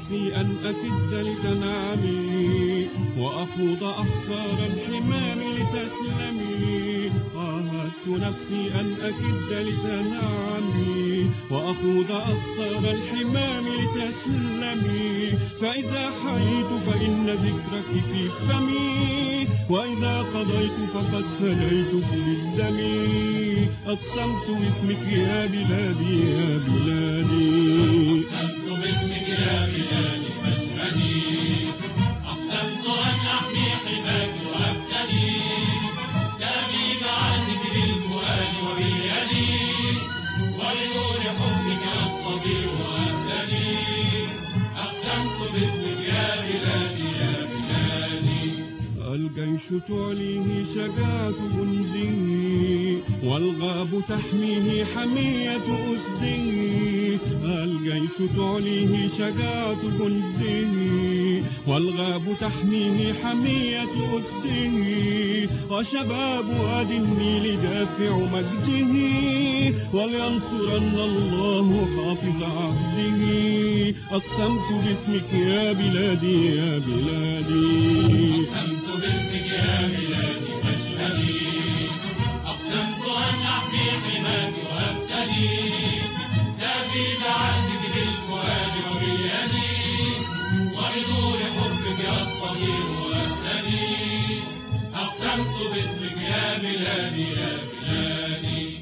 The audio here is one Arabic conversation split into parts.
نفسي أن أكد لتنعمي وأخوض أخطار الحمام لتسلمي. عاهدت نفسي أن أكد لتنعمي وأخوض أخطار الحمام لتسلمي. فإذا حييت فإن ذكرك في فمي وإذا قضيت فقد فديتك بالدم. أقسمت باسمك يا بلادي يا بلادي، أقسمت باسمك يا بلادي فاشهدي. أقسمت أن أحمي حماك وأفتدي. سامي بعهدك بالفؤاد وباليد ولنور حبك أصطدي وأهتدي. أقسمت باسمك يا بلادي يا بلادي. الجيش تعليه شجاعة جندي والغاب تحميه حمية أسده. الجيش تعليه شجاعة جندي والغاب تحميه حمية أسده. وشباب وادي النيل دافع مجده ولينصرن الله حافظ عهده. أقسمت باسمك يا بلادي يا بلادي، أقسمت باسمك يا بلادي فاشهدي. أقسمت أن أحمي حماك وأفتدي. سافي بعهدك بالفؤاد وباليد ولنور حبك أصطدي وأهتدي. أقسمت باسمك يا بلادي يا بلادي.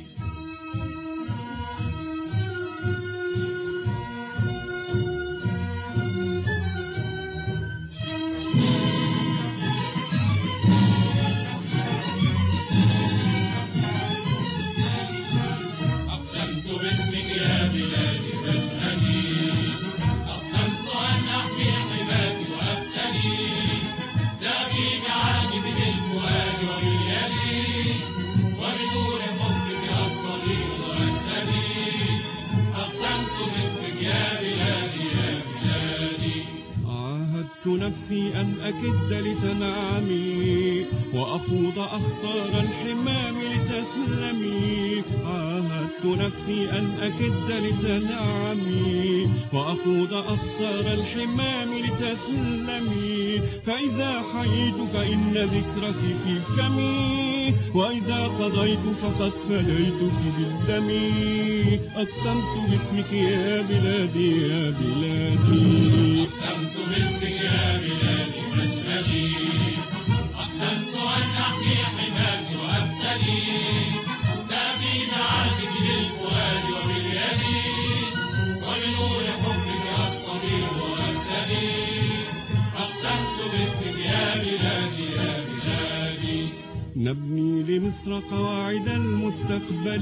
أقسمت باسمك يا بلادي فاشهدي. أقسمت أن أحمي حماك وأفتدي. سافي بعهدك بالفؤاد وباليد ولنور حبك أصطدي وأهتدي. أقسمت باسمك يا بلادي يا بلادي. عاهدت نفسي أن أكد لتنعمي وأخوض أخطار الحمام لتسلمي. عاهدت نفسي أن أكد لتنعمي وأخوض أخطار الحمام لتسلمي. فإذا حييت فإن ذكرك في فمي وإذا قضيت فقد فديتك بالدم. أقسمت باسمك يا بلادي يا بلادي، أقسمت باسمك يا بلادي فاشهدي. أقسمت أن أحمي حماك وأفتدي. سافي بعهدك بالفؤاد وباليد ولنور حبك أصطدي وأهتدي. أقسمت باسمك يا بلادي يا بلادي. نبني لمصر قواعد المستقبل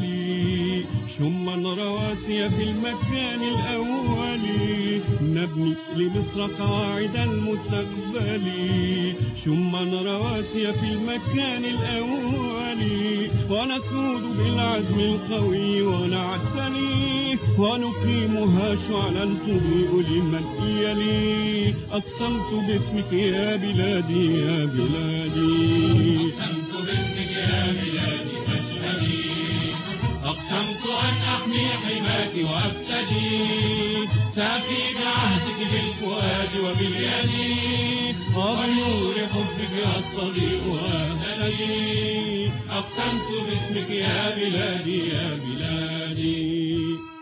شما رواسي في المكان الأول. نبني لمصر قواعد المستقبل شما رواسي في المكان الأول. ونسود بالعزم القوي ونعتني ونقيمها شعلا تضيء لمن يلي. أقسمت باسمك يا بلادي يا بلادي، أقسمت باسمك يا بلادي فاشهدي. أقسمت أن أحمي حماك وأفتدي. سافي بعهدك بالفؤاد وباليد وبنور حبك أستضيء وأهتدي. أقسمت باسمك يا بلادي يا بلادي.